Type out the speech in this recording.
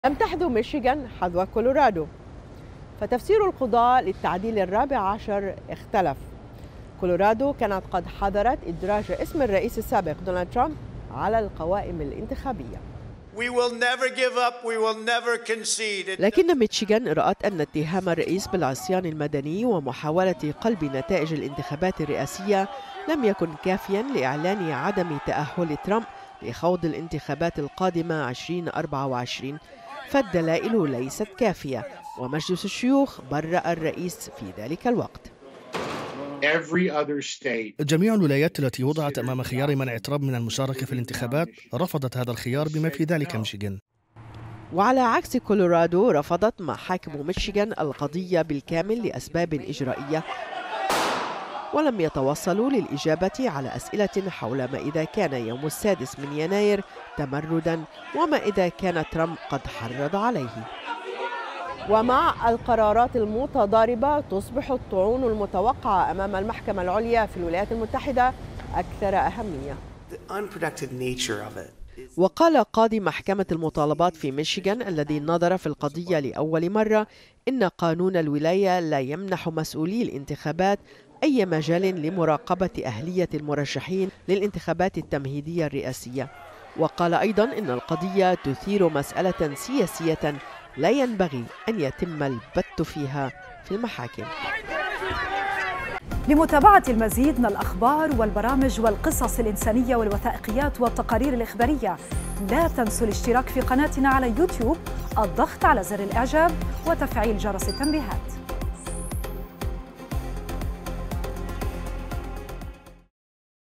لم تحذو ميشيغان حذو كولورادو، فتفسير القضاة للتعديل الرابع عشر اختلف. كولورادو كانت قد حظرت إدراج اسم الرئيس السابق دونالد ترامب على القوائم الانتخابية. لكن ميشيغان رأت أن اتهام الرئيس بالعصيان المدني ومحاولة قلب نتائج الانتخابات الرئاسية لم يكن كافيا لإعلان عدم تأهل ترامب لخوض الانتخابات القادمة 2024، فالدلائل ليست كافية، ومجلس الشيوخ برأ الرئيس في ذلك الوقت. جميع الولايات التي وضعت أمام خيار منع ترامب من المشاركة في الانتخابات رفضت هذا الخيار بما في ذلك ميشيغان. وعلى عكس كولورادو، رفضت محاكم ميشيغان القضية بالكامل لأسباب إجرائية، ولم يتوصلوا للإجابة على أسئلة حول ما إذا كان يوم 6 يناير تمرداً وما إذا كان ترامب قد حرض عليه. ومع القرارات المتضاربة تصبح الطعون المتوقعة أمام المحكمة العليا في الولايات المتحدة أكثر أهمية. وقال قاضي محكمة المطالبات في ميشيغان الذي نظر في القضية لأول مرة إن قانون الولاية لا يمنح مسؤولي الانتخابات أي مجال لمراقبة أهلية المرشحين للانتخابات التمهيدية الرئاسية. وقال أيضا إن القضية تثير مسألة سياسية لا ينبغي أن يتم البت فيها في المحاكم. لمتابعة المزيد من الأخبار والبرامج والقصص الإنسانية والوثائقيات والتقارير الإخبارية، لا تنسوا الاشتراك في قناتنا على يوتيوب، الضغط على زر الإعجاب وتفعيل جرس التنبيهات.